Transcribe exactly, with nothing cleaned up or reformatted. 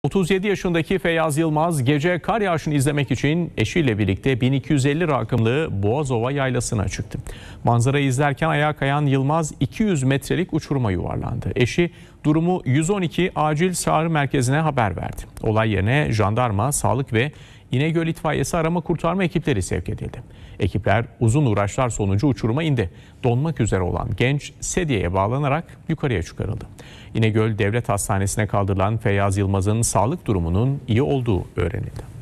otuz yedi yaşındaki Feyyaz Yılmaz gece kar yağışını izlemek için eşiyle birlikte bin iki yüz elli rakımlı Boğazova yaylasına çıktı. Manzarayı izlerken ayağa kayan Yılmaz iki yüz metrelik uçuruma yuvarlandı. Eşi durumu yüz on iki acil çağrı merkezine haber verdi. Olay yerine jandarma, sağlık ve İnegöl itfaiyesi arama kurtarma ekipleri sevk edildi. Ekipler uzun uğraşlar sonucu uçuruma indi. Donmak üzere olan genç sedyeye bağlanarak yukarıya çıkarıldı. İnegöl Devlet Hastanesi'ne kaldırılan Feyyaz Yılmaz'ın sağlık durumunun iyi olduğu öğrenildi.